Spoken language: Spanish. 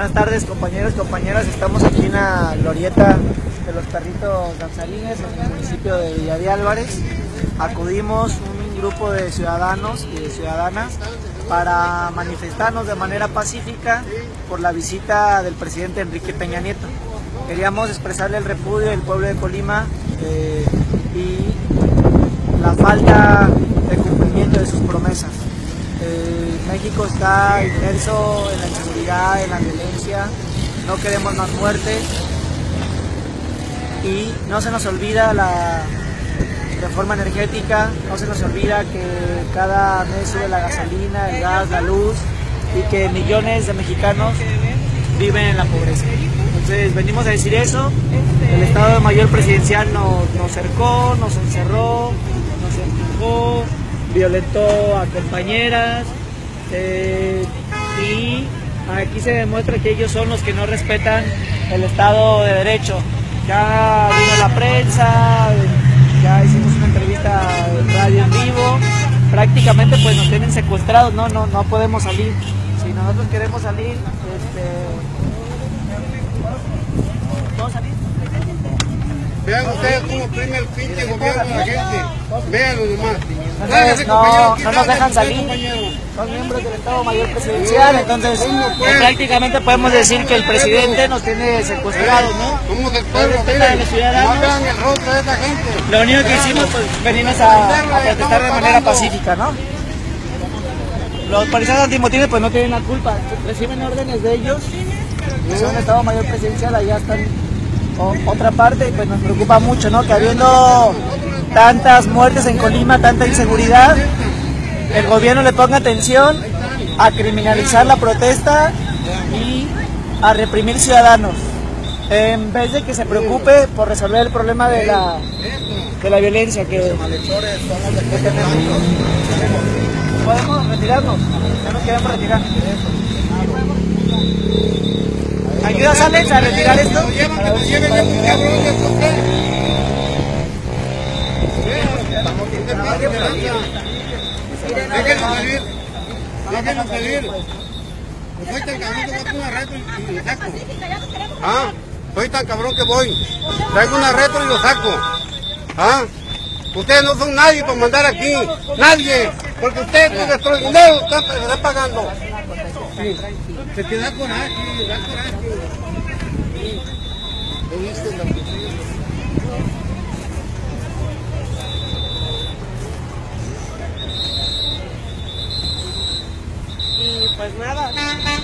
Buenas tardes, compañeros, compañeras. Estamos aquí en la glorieta de los perritos danzarines en el municipio de Villa de Álvarez. Acudimos un grupo de ciudadanos y de ciudadanas para manifestarnos de manera pacífica por la visita del presidente Enrique Peña Nieto. Queríamos expresarle el repudio del pueblo de Colima y la falta de cumplimiento de sus promesas. México está inmerso en la inseguridad, en la violencia, no queremos más muertes y no se nos olvida la reforma energética, no se nos olvida que cada mes sube la gasolina, el gas, la luz y que millones de mexicanos viven en la pobreza. Entonces venimos a decir eso. El Estado Mayor Presidencial nos cercó, nos encerró, nos empujó, violentó a compañeras y aquí se demuestra que ellos son los que no respetan el Estado de Derecho. Ya vino la prensa, ya hicimos una entrevista en radio en vivo, prácticamente pues nos tienen secuestrados, no podemos salir. Si nosotros queremos salir, ¿podemos salir? Vean ustedes cómo prende el pinche gobierno a la gente. Veanlo nomás. No nos dejan salir. Son miembros del Estado Mayor Presidencial, entonces prácticamente podemos decir que el presidente nos tiene secuestrados, ¿no? Somos el pueblo, de los ciudadanos. no vean el rostro de esta gente. Lo único que hicimos pues venimos a protestar de manera pacífica, ¿no? Los policías antimotines pues no tienen la culpa, reciben órdenes de ellos, que son el Estado Mayor Presidencial, allá están otra parte, pues nos preocupa mucho, ¿no? Que habiendo tantas muertes en Colima, tanta inseguridad, el gobierno le ponga atención a criminalizar la protesta y a reprimir ciudadanos, en vez de que se preocupe por resolver el problema de la violencia que tenemos. ¿Podemos retirarnos? Ya nos queremos retirar. ¿Ayudas, Alex, a retirar esto? Déjenlo salir. Déjenlo salir. Soy tan cabrón que voy con una retro y lo saco. Ah, soy tan cabrón que voy. Traigo una retro y lo saco. Ah, ustedes no son nadie para mandar aquí. Nadie. Porque ustedes con nuestro dinero están pagando. Sí. Se te da coraje, da coraje. Y pues nada.